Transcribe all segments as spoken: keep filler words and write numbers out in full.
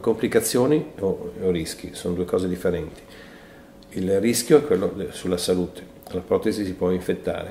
complicazioni o, o rischi, sono due cose differenti. Il rischio è quello sulla salute, la protesi si può infettare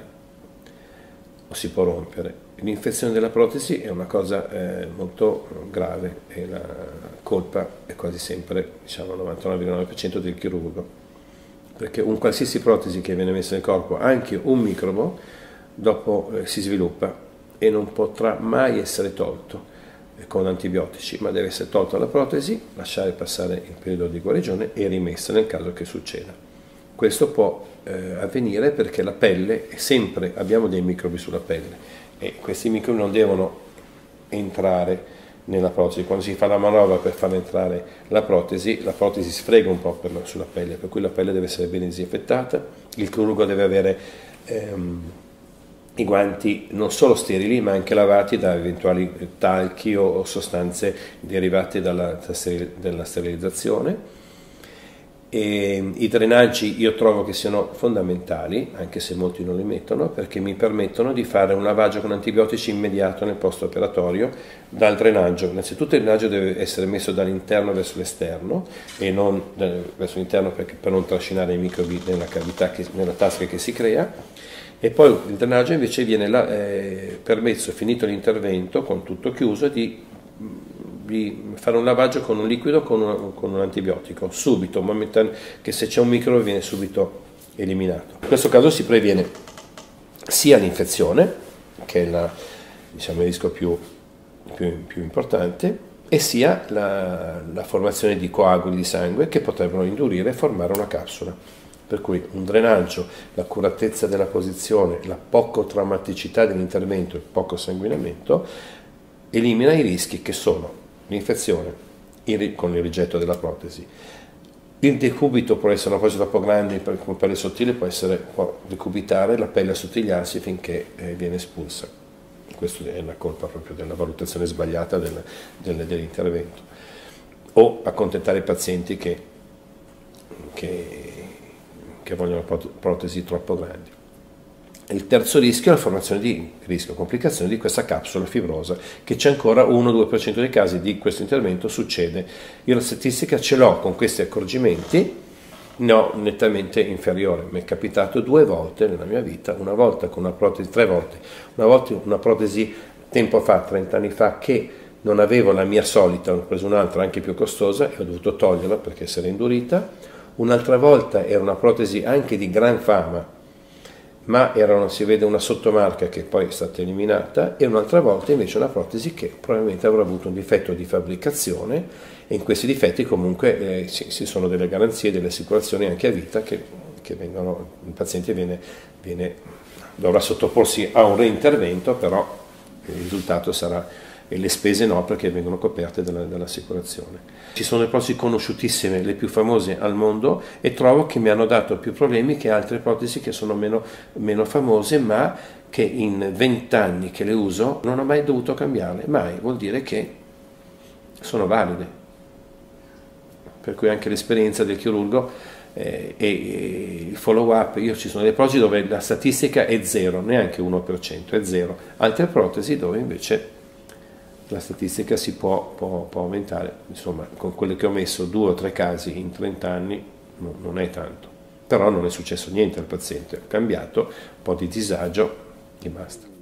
o si può rompere. L'infezione della protesi è una cosa eh, molto grave e la colpa è quasi sempre, diciamo, il novantanove virgola nove per cento del chirurgo, perché un qualsiasi protesi che viene messa nel corpo, anche un microbo, dopo eh, si sviluppa e non potrà mai essere tolto eh, con antibiotici, ma deve essere tolta la protesi, lasciare passare il periodo di guarigione e rimessa nel caso che succeda. Questo può eh, avvenire perché la pelle è sempre, abbiamo dei microbi sulla pelle e questi microbi non devono entrare nella protesi. Quando si fa la manovra per far entrare la protesi, la protesi sfrega un po' per la, sulla pelle, per cui la pelle deve essere ben disinfettata, il chirurgo deve avere ehm, i guanti non solo sterili ma anche lavati da eventuali talchi o, o sostanze derivate dalla, dalla sterilizzazione. E i drenaggi io trovo che siano fondamentali, anche se molti non li mettono, perché mi permettono di fare un lavaggio con antibiotici immediato nel post operatorio dal drenaggio. Innanzitutto il drenaggio deve essere messo dall'interno verso l'esterno e non verso l'interno per non trascinare i microbi nella cavità, che, nella tasca che si crea. E poi il drenaggio invece viene là, eh, permesso, finito l'intervento, con tutto chiuso, di di fare un lavaggio con un liquido, con un, con un antibiotico, subito, che se c'è un microbo viene subito eliminato. In questo caso si previene sia l'infezione, che è la, diciamo, il rischio più, più, più importante, e sia la, la formazione di coaguli di sangue che potrebbero indurire e formare una capsula. Per cui un drenaggio, l'accuratezza della posizione, la poco traumaticità dell'intervento, il poco sanguinamento, elimina i rischi che sono l'infezione con il rigetto della protesi. Il decubito può essere una cosa troppo grande, con pelle sottile può, essere, può decubitare, la pelle assottigliarsi finché eh, viene espulsa. Questa è la colpa proprio della valutazione sbagliata del, del, dell'intervento. O accontentare i pazienti che, che, che vogliono protesi troppo grandi. Il terzo rischio è la formazione di rischio, complicazione di questa capsula fibrosa, che c'è ancora uno due per cento dei casi di questo intervento succede. Io la statistica ce l'ho con questi accorgimenti, ne ho nettamente inferiore. Mi è capitato due volte nella mia vita, una volta con una protesi, tre volte, una volta una protesi tempo fa, trenta anni fa, che non avevo la mia solita, ho preso un'altra anche più costosa e ho dovuto toglierla perché si era indurita. Un'altra volta era una protesi anche di gran fama, ma era, si vede una sottomarca che poi è stata eliminata, e un'altra volta invece una protesi che probabilmente avrà avuto un difetto di fabbricazione, e in questi difetti comunque eh, ci, ci sono delle garanzie, delle assicurazioni anche a vita che, che vengono, il paziente viene, viene, dovrà sottoporsi a un reintervento, però il risultato sarà, e le spese no, perché vengono coperte dall'assicurazione. Ci sono le protesi conosciutissime, le più famose al mondo, e trovo che mi hanno dato più problemi che altre protesi che sono meno, meno famose, ma che in vent'anni che le uso non ho mai dovuto cambiarle, mai, vuol dire che sono valide. Per cui anche l'esperienza del chirurgo eh, e, e il follow up, io ci sono delle protesi dove la statistica è zero, neanche uno per cento, è zero, altre protesi dove invece la statistica si può, può, può aumentare. Insomma, con quello che ho messo, due o tre casi in trenta anni, no, non è tanto. Però non è successo niente al paziente, ha cambiato, un po' di disagio e basta.